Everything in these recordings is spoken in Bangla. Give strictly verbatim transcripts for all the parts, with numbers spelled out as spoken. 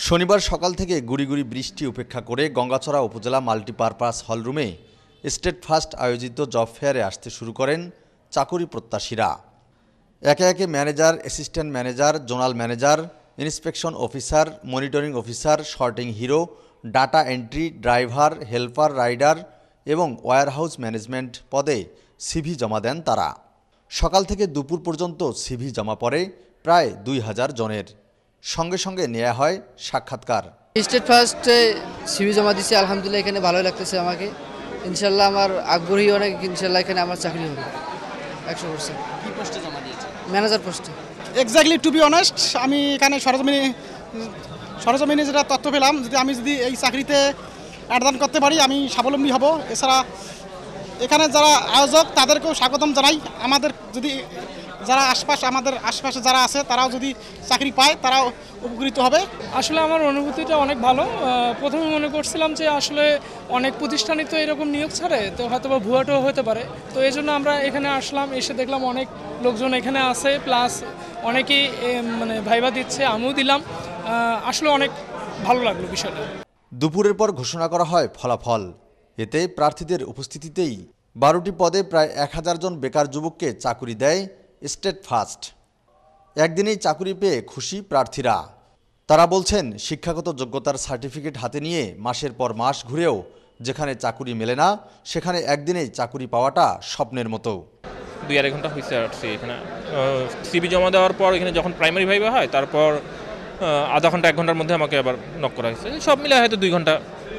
শনিবার সকাল থেকে গুড়ি গুড়ি বৃষ্টি উপেক্ষা করে গঙ্গাছড়া উপজেলা মাল্টিপারপাস হলরুমে স্টেট ফার্স্ট আয়োজিত জব ফেয়ারে আসতে শুরু করেন চাকুরি প্রত্যাশীরা। একে একে manager, assistant manager, zonal manager, inspection officer, monitoring officer, sorting hero, data entry, driver, helper, rider এবং ওয়্যারহাউস ম্যানেজমেন্ট পদে সিভি জমা দেন তারা। সকাল থেকে দুপুর পর্যন্ত সিভি জমা পড়ে প্রায় দুই হাজার জনের। সঙ্গে সঙ্গে নেওয়া হয় সাক্ষাৎকার। স্টেট ফার্স্টে সিভি জমা দিচ্ছি, আলহামদুলিল্লাহ এখানে ভালোই লাগতেছে আমাকে। ইনশাল্লাহ আমার আগ্রহী অনেক, ইনশাল্লাহ এখানে আমার চাকরি হবে একশো পার্সেন্ট। কি পোস্টে জমা দিয়েছে? ম্যানেজার পোস্টে। এক্স্যাক্টলি টু বি অনেস্ট, আমি এখানে সরজমিনে সরজমিনে যেটা তথ্য পেলাম, যদি আমি যদি এই চাকরিতে অ্যাডদান করতে পারি আমি স্বাবলম্বী হব। এছাড়া এখানে যারা আয়োজক তাদেরকেও স্বাগতম জানাই। আমাদের যদি যারা আশপাশ আমাদের আশপাশে যারা আছে তারাও যদি চাকরি পায় তারাও উপকৃত হবে। আসলে আমার অনুভূতিটা অনেক ভালো। প্রথমে মনে করছিলাম যে আসলে অনেক প্রতিষ্ঠানই তো এরকম নিয়োগ ছাড়ে, তো হয়তো বা ভুয়াটাও হতে পারে। তো এই জন্য আমরা এখানে আসলাম, এসে দেখলাম অনেক লোকজন এখানে আছে, প্লাস অনেকেই মানে ভাইবা দিচ্ছে, আমিও দিলাম। আসলে অনেক ভালো লাগলো বিষয়টা। দুপুরের পর ঘোষণা করা হয় ফলাফল। এতে প্রার্থীদের উপস্থিতিতেই বারোটি পদে প্রায় এক হাজার জন বেকার যুবককে চাকুরি দেয় স্টেট ফার্স্ট। একদিনেই চাকুরি পেয়ে খুশি প্রার্থীরা। তারা বলছেন, শিক্ষাগত যোগ্যতার সার্টিফিকেট হাতে নিয়ে মাসের পর মাস ঘুরেও যেখানে চাকুরি মেলে না, সেখানে একদিনেই চাকুরি পাওয়াটা স্বপ্নের মতো। দুই আড়াই ঘন্টা হয়েছে আসছি এখানে। সিবি জমা দেওয়ার পর এখানে যখন প্রাইমারি ভাইবা হয়, তারপর আধা ঘন্টা এক ঘন্টার মধ্যে আমাকে আবার নক করা হয়েছে। সব মিলে হয়তো দুই ঘন্টা।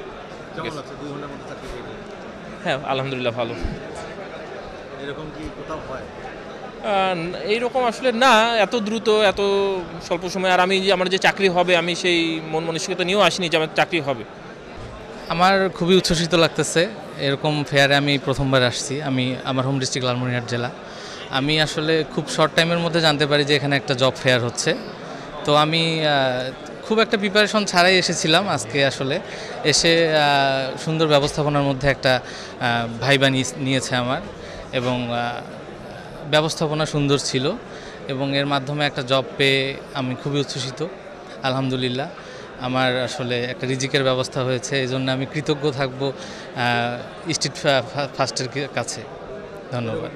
হ্যাঁ, আলহামদুলিল্লাহ ভালো। এরকম কি কোথাও হয়? এইরকম আসলে না, এত দ্রুত, এত স্বল্প সময়। আর আমি যে আমার যে চাকরি হবে, আমি সেই মন মানসিকতা নিয়েও আসিনি যে আমার চাকরি হবে। আমার খুবই উচ্ছ্বসিত লাগতেছে। এরকম ফেয়ারে আমি প্রথমবার আসছি। আমি আমার হোম ডিস্ট্রিক্ট লালমনিরহাট জেলা। আমি আসলে খুব শর্ট টাইমের মধ্যে জানতে পারি যে এখানে একটা জব ফেয়ার হচ্ছে। তো আমি খুব একটা প্রিপারেশন ছাড়াই এসেছিলাম আজকে। আসলে এসে সুন্দর ব্যবস্থাপনার মধ্যে একটা ভাইবা নিয়েছে আমার, এবং ব্যবস্থাপনা সুন্দর ছিল, এবং এর মাধ্যমে একটা জব পেয়ে আমি খুবই উচ্ছ্বসিত। আলহামদুলিল্লাহ আমার আসলে একটা রিজিকের ব্যবস্থা হয়েছে, এই জন্য আমি কৃতজ্ঞ থাকব স্টেট ফার্স্টের কাছে। ধন্যবাদ।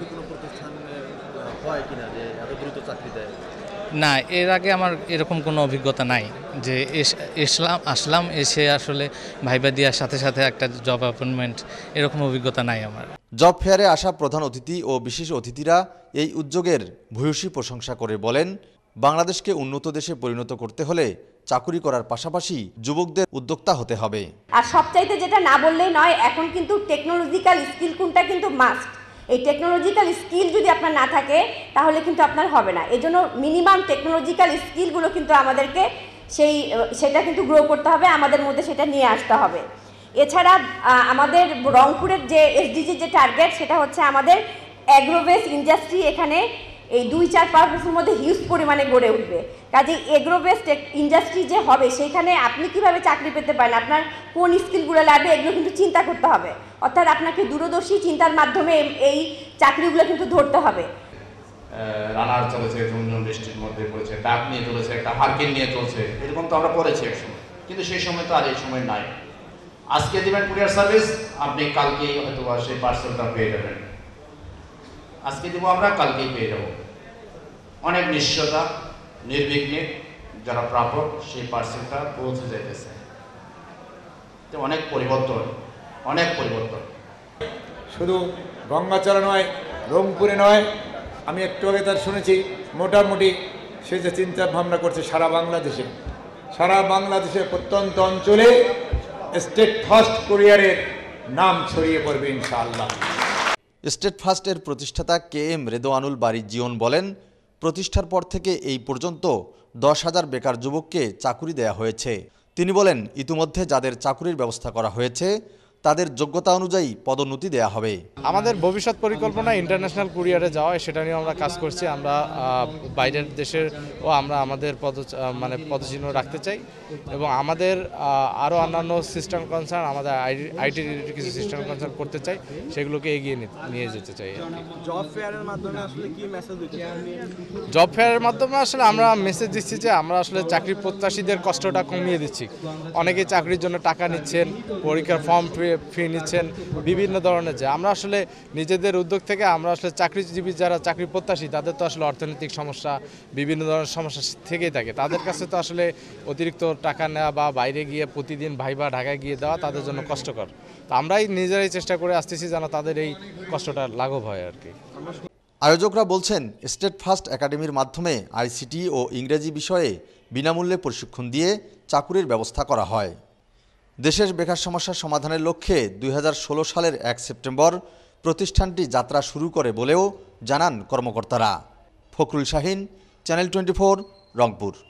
না, এর আগে আমার এরকম কোনো অভিজ্ঞতা নাই যে এসলাম আসলাম এসে আসলে ভাইবা দেওয়ার সাথে সাথে একটা জব অ্যাপয়েন্টমেন্ট, এরকম অভিজ্ঞতা নাই আমার। জব ফেয়ারে আসা প্রধান অতিথি ও বিশেষ অতিথিরা এই উদ্যোগের ভূয়সী প্রশংসা করে বলেন, বাংলাদেশকে উন্নত দেশে পরিণত করতে হলে চাকুরি করার পাশাপাশি যুবকদের উদ্যোক্তা হতে হবে। আর সবচাইতে যেটা না বললেই নয়, এখন কিন্তু টেকনোলজিক্যাল স্কিল কোনটা কিন্তু মাস্ট। এই টেকনোলজিক্যাল স্কিল যদি আপনার না থাকে তাহলে কিন্তু আপনার হবে না। এই জন্য মিনিমাম টেকনোলজিক্যাল স্কিলগুলো কিন্তু আমাদেরকে সেই সেটা কিন্তু গ্রো করতে হবে, আমাদের মধ্যে সেটা নিয়ে আসতে হবে। এছাড়া আমাদের রংপুরের যে এসডিজি যে টার্গেট, সেটা হচ্ছে আমাদের অ্যাগ্রোবেস ইন্ডাস্ট্রি এখানে এই দুই চার পাঁচ বছরের মধ্যে হিউজ পরিমাণে গড়ে উঠবে। কাজে এগ্রোবেস ইন্ডাস্ট্রি যে হবে, সেইখানে আপনি কিভাবে চাকরি পেতে পারেন, আপনার কোন স্কিলগুলো লাগবে, এগুলো কিন্তু চিন্তা করতে হবে। অর্থাৎ আপনাকে দূরদর্শী চিন্তার মাধ্যমে এই চাকরিগুলো কিন্তু ধরতে হবে। রানার চলেছে, ঝুমঝুম বৃষ্টির মধ্যে পড়েছে, ডাক নিয়ে চলেছে, একটা হারকিন নিয়ে চলছে, এরকম তো আমরা পড়েছি এক সময়, কিন্তু সেই সময় তো আর এই সময় নাই। আজকে দেবেন কুরিয়ার সার্ভিস, আপনি কালকেই হয়তো সেই পার্সেলটা পেয়ে যাবেন। আজকে দেবো আমরা, কালকেই পেয়ে যাব। অনেক নিশ্চয়তা, নির্বিঘ্নে যারা প্রাপক সেই পার্সেলটা পৌঁছে যাইতেছে। তো অনেক পরিবর্তন, অনেক পরিবর্তন। শুধু গঙ্গাচড়া নয়, রংপুরে নয়, আমি একটু আগে তার শুনেছি মোটামুটি সে যে চিন্তা ভাবনা করছে সারা বাংলাদেশে, সারা বাংলাদেশের প্রত্যন্ত অঞ্চলে স্টেট ফার্স্ট কুরিয়ারের নাম ছড়িয়ে পড়বে ইনশাআল্লাহ। স্টেট ফার্স্টের প্রতিষ্ঠাতা কে এম রেদওয়ানুল বারী জীবন বলেন, প্রতিষ্ঠার পর থেকে এই পর্যন্ত দশ হাজার বেকার যুবককে চাকুরি দেয়া হয়েছে। তিনি বলেন, ইতিমধ্যে যাদের চাকুরির ব্যবস্থা করা হয়েছে তাদের যোগ্যতা অনুযায়ী পদোন্নতি দেয়া হবে। আমাদের ভবিষ্যৎ পরিকল্পনা ইন্টারন্যাশনাল কুরিয়ারে যাওয়া, সেটা নিয়ে আমরা কাজ করছি। আমরা বাইরের দেশের ও আমরা আমাদের পদ মানে পদচিহ্ন রাখতে চাই এবং আমাদের আরও অন্যান্য সিস্টেম কনসার্ন, আমাদের আইটি রিলেটেড কিছু সিস্টেম কনসার্ন করতে চাই, সেগুলোকে এগিয়ে নিয়ে যেতে চাই। জব ফেয়ারের মাধ্যমে আসলে কি মেসেজ দিতে চাই? জব ফেয়ারের মাধ্যমে আসলে আমরা মেসেজ দিচ্ছি যে আমরা আসলে চাকরি প্রত্যাশীদের কষ্টটা কমিয়ে দিচ্ছি। অনেকেই চাকরির জন্য টাকা নিচ্ছেন, পরীক্ষার ফর্ম ফি নিচ্ছেন, বিভিন্ন ধরনের। যে আমরা আসলে নিজেদের উদ্যোগ থেকে আমরা আসলে চাকরিজীবী যারা চাকরি প্রত্যাশী, তাদের তো আসলে অর্থনৈতিক সমস্যা, বিভিন্ন ধরনের সমস্যা থেকেই থাকে। তাদের কাছে তো আসলে অতিরিক্ত টাকা নেওয়া বা বাইরে গিয়ে প্রতিদিন ভাইবা ঢাকায় গিয়ে দেওয়া তাদের জন্য কষ্টকর। তো আমরাই নিজেরাই চেষ্টা করে আসতেছি যেন তাদের এই কষ্টটা লাঘব হয় আর কি। আয়োজকরা বলছেন, স্টেট ফার্স্ট একাডেমির মাধ্যমে আইসিটি ও ইংরেজি বিষয়ে বিনামূল্যে প্রশিক্ষণ দিয়ে চাকুরির ব্যবস্থা করা হয়। দেশের বেকার সমস্যার সমাধানের লক্ষ্যে দুই হাজার ষোলো সালের এক সেপ্টেম্বর প্রতিষ্ঠানটি যাত্রা শুরু করে বলেও জানান কর্মকর্তারা। Fakhrul Shahin, channel twenty four, Rangpur.